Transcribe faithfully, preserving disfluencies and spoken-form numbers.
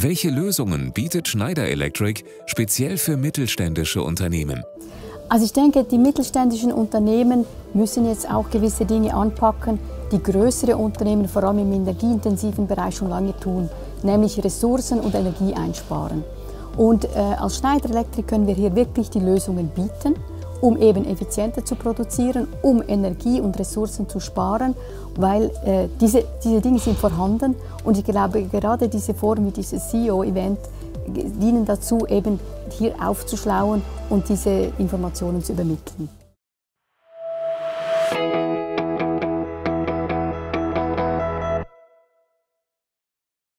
Welche Lösungen bietet Schneider Electric speziell für mittelständische Unternehmen? Also ich denke, die mittelständischen Unternehmen müssen jetzt auch gewisse Dinge anpacken, die größere Unternehmen, vor allem im energieintensiven Bereich, schon lange tun, nämlich Ressourcen und Energie einsparen. Und äh, als Schneider Electric können wir hier wirklich die Lösungen bieten, um eben effizienter zu produzieren, um Energie und Ressourcen zu sparen, weil äh, diese, diese Dinge sind vorhanden. Und ich glaube, gerade diese Form wie dieses C E O-Event dienen dazu, eben hier aufzuschlauen und diese Informationen zu übermitteln.